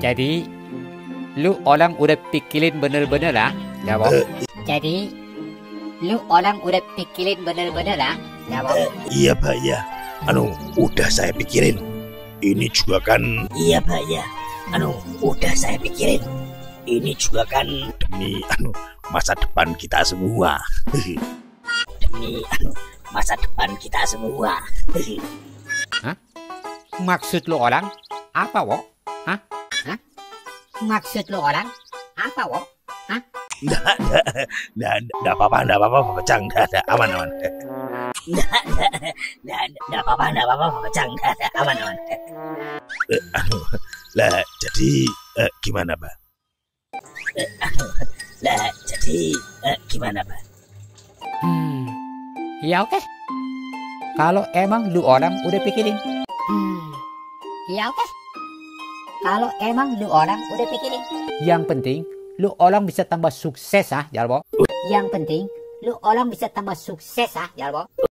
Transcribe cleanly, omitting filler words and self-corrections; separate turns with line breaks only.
Jadi, lu orang udah pikirin bener-bener lah, jawab.
Jadi, lu orang udah pikirin bener-bener lah, jawab.
Iya Pak ya. Udah saya pikirin. Ini juga kan. Iya Pak ya. Udah saya pikirin. Ini juga kan demi masa depan kita semua. Demi masa depan kita semua.
Hah? Maksud lu orang apa, Wo? Hah?
Maksud lu orang apa, Wo? Hah?
Nggak apa-apa, Bapak Cang. Aman. Nggak apa-apa, Bapak Cang. Aman. Lah, jadi gimana, Pak?
Ya oke. Kalau emang lu orang udah pikirin.
Ya oke. Kalau emang lu orang udah pikirin.
Yang penting, lu orang bisa tambah sukses ah, Jalbo.
Yang penting, lu orang bisa tambah sukses ah, Jalbo.